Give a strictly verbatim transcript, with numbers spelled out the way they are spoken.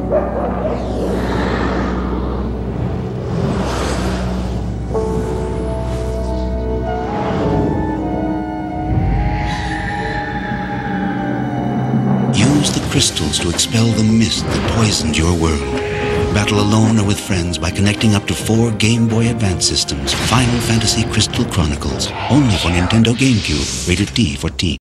Use the crystals to expel the mist that poisoned your world. Battle alone or with friends by connecting up to four Game Boy Advance systems. Final Fantasy Crystal Chronicles. Only for Nintendo GameCube. Rated T for teen.